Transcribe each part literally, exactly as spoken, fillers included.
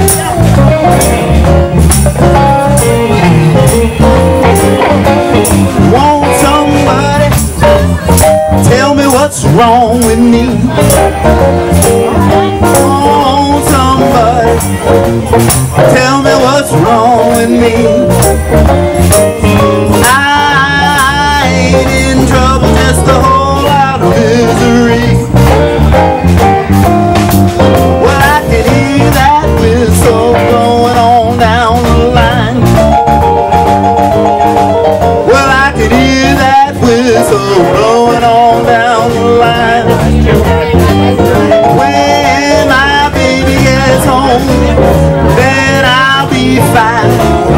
Won't somebody tell me what's wrong with me? Won't somebody tell me what's wrong with me? I ain't in trouble, just a whole lot of misery. Well, I can hear that whistle going on down the line. Well, I can hear that whistle blowing on down the line. When my baby gets home, then I'll be fine.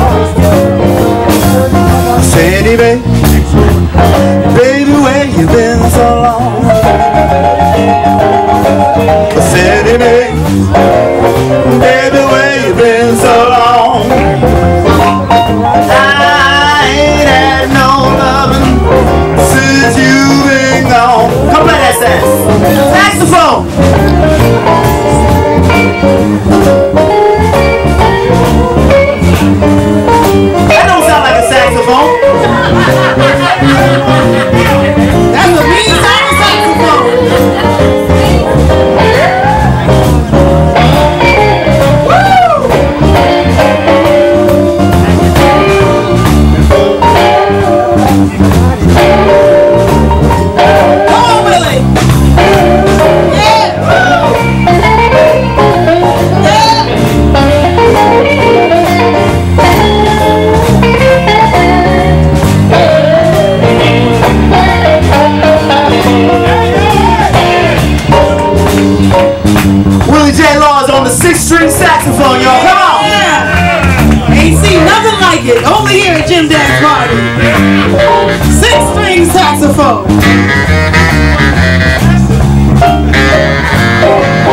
Sandy, baby, baby, where you been so long? Sandy, baby, baby, where you been so long? I ain't had no loving since you've been gone. Come play that sax. Saxophone. That don't sound like a saxophone. That's a mean sound saxophone. Six-string saxophone, y'all. Come on! Yeah. Ain't seen nothing like it over here at Jim Dance Party. Six-string saxophone.